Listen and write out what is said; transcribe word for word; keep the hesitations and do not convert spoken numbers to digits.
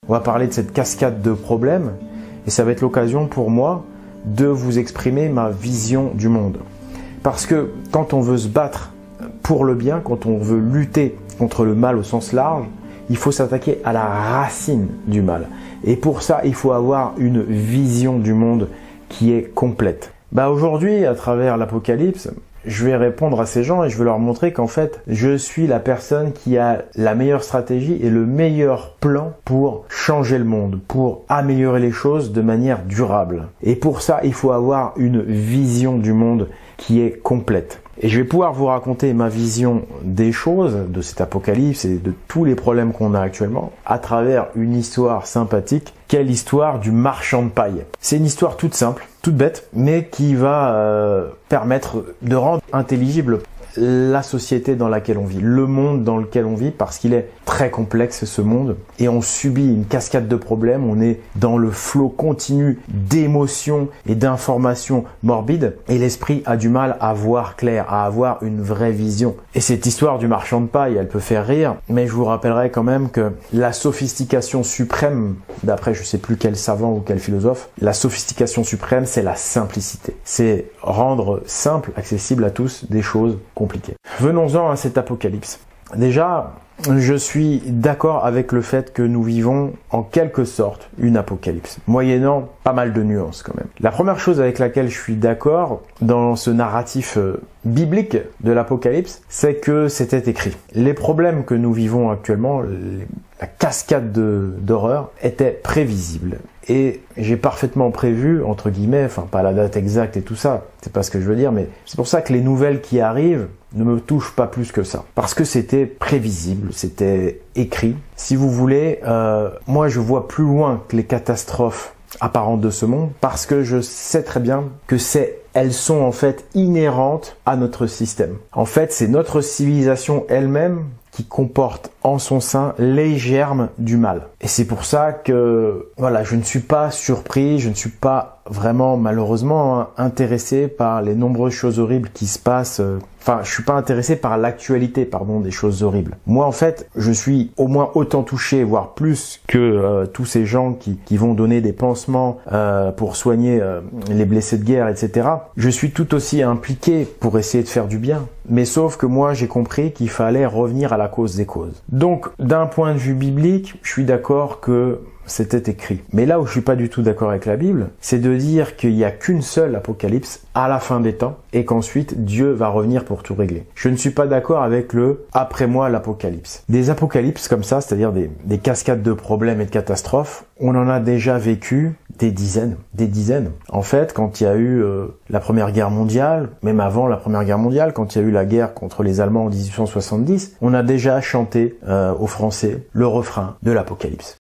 On va parler de cette cascade de problèmes et ça va être l'occasion pour moi de vous exprimer ma vision du monde. Parce que quand on veut se battre pour le bien, quand on veut lutter contre le mal au sens large, il faut s'attaquer à la racine du mal. Et pour ça, il faut avoir une vision du monde qui est complète. Bah aujourd'hui, à travers l'Apocalypse, je vais répondre à ces gens et je vais leur montrer qu'en fait, je suis la personne qui a la meilleure stratégie et le meilleur plan pour changer le monde, pour améliorer les choses de manière durable. Et pour ça, il faut avoir une vision du monde qui est complète. Et je vais pouvoir vous raconter ma vision des choses, de cet apocalypse et de tous les problèmes qu'on a actuellement, à travers une histoire sympathique, qu'est l'histoire du marchand de paille. C'est une histoire toute simple, toute bête, mais qui va euh, permettre de rendre intelligible la société dans laquelle on vit, le monde dans lequel on vit, parce qu'il est très complexe ce monde, et on subit une cascade de problèmes, on est dans le flot continu d'émotions et d'informations morbides, et l'esprit a du mal à voir clair, à avoir une vraie vision. Et cette histoire du marchand de paille, elle peut faire rire, mais je vous rappellerai quand même que la sophistication suprême, d'après je sais plus quel savant ou quel philosophe, la sophistication suprême, c'est la simplicité. C'est rendre simple, accessible à tous, des choses compliquées. Venons-en à cet apocalypse. Déjà, je suis d'accord avec le fait que nous vivons en quelque sorte une apocalypse, moyennant pas mal de nuances quand même. La première chose avec laquelle je suis d'accord dans ce narratif euh, biblique de l'apocalypse, c'est que c'était écrit. Les problèmes que nous vivons actuellement, les, la cascade d'horreur, était prévisible. Et j'ai parfaitement prévu, entre guillemets, enfin pas la date exacte et tout ça, c'est pas ce que je veux dire, mais c'est pour ça que les nouvelles qui arrivent ne me touchent pas plus que ça. Parce que c'était prévisible, c'était écrit. Si vous voulez, euh, moi je vois plus loin que les catastrophes apparentes de ce monde, parce que je sais très bien que c'est elles sont en fait inhérentes à notre système. En fait, c'est notre civilisation elle-même qui comporte en son sein les germes du mal. Et c'est pour ça que voilà, je ne suis pas surpris, je ne suis pas vraiment malheureusement hein, intéressé par les nombreuses choses horribles qui se passent. Euh, enfin, je suis pas intéressé par l'actualité, pardon, des choses horribles. Moi, en fait, je suis au moins autant touché, voire plus que euh, tous ces gens qui, qui vont donner des pansements euh, pour soigner euh, les blessés de guerre, et cetera. Je suis tout aussi impliqué pour essayer de faire du bien. Mais sauf que moi, j'ai compris qu'il fallait revenir à la cause des causes. Donc, d'un point de vue biblique, je suis d'accord que c'était écrit. Mais là où je suis pas du tout d'accord avec la Bible, c'est de dire qu'il n'y a qu'une seule apocalypse à la fin des temps et qu'ensuite Dieu va revenir pour tout régler. Je ne suis pas d'accord avec le « après moi l'apocalypse ». Des apocalypses comme ça, c'est-à-dire des, des cascades de problèmes et de catastrophes, on en a déjà vécu des dizaines, des dizaines. En fait, quand il y a eu euh, la Première Guerre mondiale, même avant la Première Guerre mondiale, quand il y a eu la guerre contre les Allemands en dix-huit cent soixante-dix, on a déjà chanté euh, aux Français le refrain de l'Apocalypse.